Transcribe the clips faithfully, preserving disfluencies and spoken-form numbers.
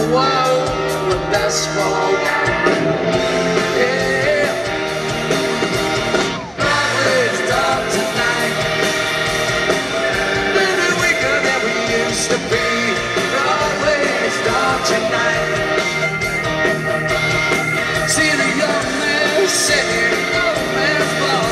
the world with that small guy. Yeah. Broadway's dark tonight. Maybe weaker than we used to be. Broadway's dark tonight. See the young man sitting, old man's ball.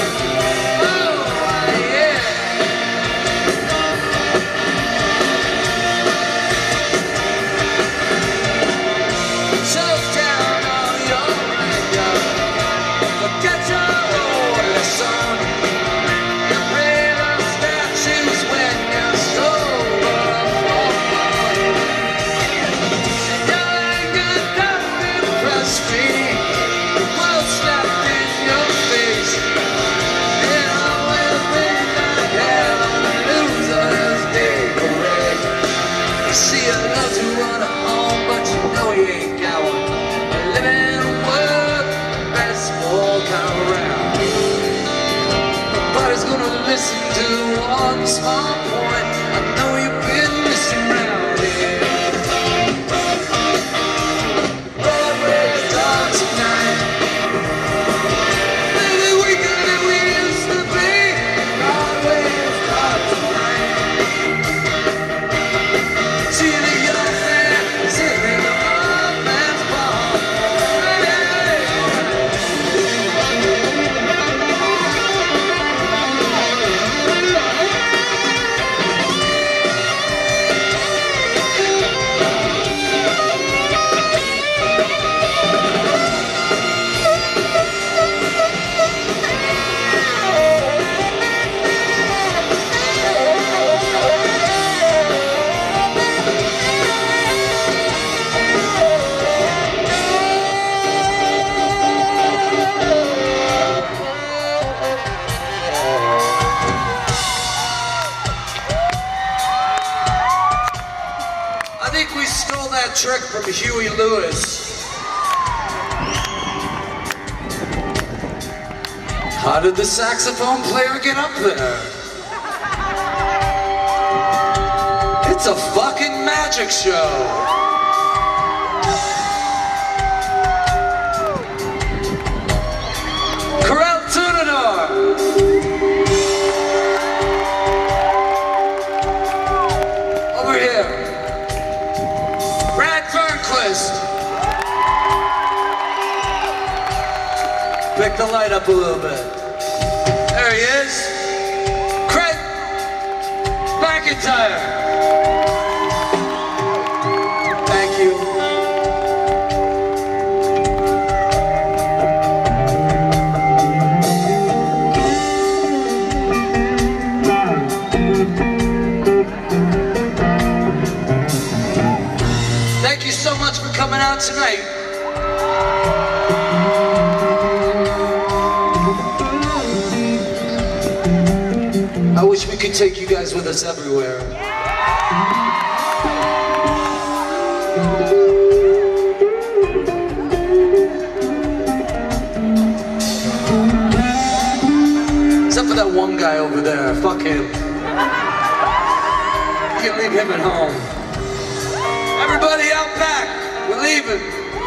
Listen to one small point. I know you've been missing around here. Broadway's dark tonight. Maybe weaker than we used to be. Broadway's dark tonight. See the young man sitting in the old man's bar. I think we stole that trick from Huey Lewis. How did the saxophone player get up there? It's a fucking magic show. Corral Tunador. Over here. Pick the light up a little bit. There he is. Craig McIntyre. Thank you. Thank you so much for coming out tonight. I wish we could take you guys with us everywhere. Except for that one guy over there. Fuck him. You can leave him at home. Everybody out back. We're leaving.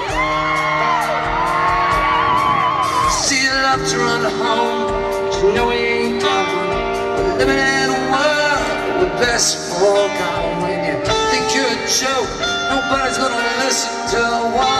See you love to run home. You know we ain't coming. Living in a world with best folk on. When you think you're a joke, nobody's gonna listen to one.